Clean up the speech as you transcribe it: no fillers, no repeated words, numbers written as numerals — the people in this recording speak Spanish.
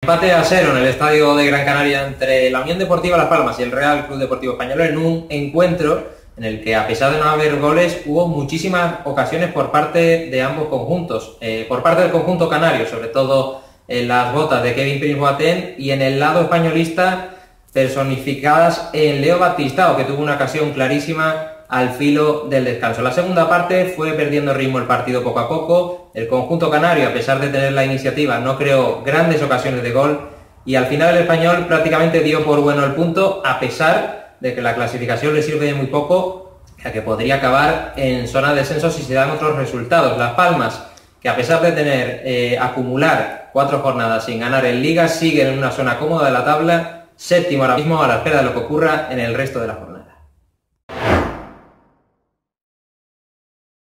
Empate a cero en el estadio de Gran Canaria entre la Unión Deportiva Las Palmas y el Real Club Deportivo Español en un encuentro en el que, a pesar de no haber goles, hubo muchísimas ocasiones por parte de ambos conjuntos. Por parte del conjunto canario, sobre todo en las botas de Kevin Prince Boateng, y en el lado españolista personificadas en Leo Baptistao, que tuvo una ocasión clarísima al filo del descanso. La segunda parte fue perdiendo ritmo el partido poco a poco. El conjunto canario, a pesar de tener la iniciativa, no creó grandes ocasiones de gol y al final el Español prácticamente dio por bueno el punto, a pesar de que la clasificación le sirve de muy poco, ya que podría acabar en zona de descenso si se dan otros resultados. Las Palmas, que a pesar de tener acumular 4 jornadas sin ganar en Liga, siguen en una zona cómoda de la tabla, séptimo ahora mismo, a la espera de lo que ocurra en el resto de la jornada.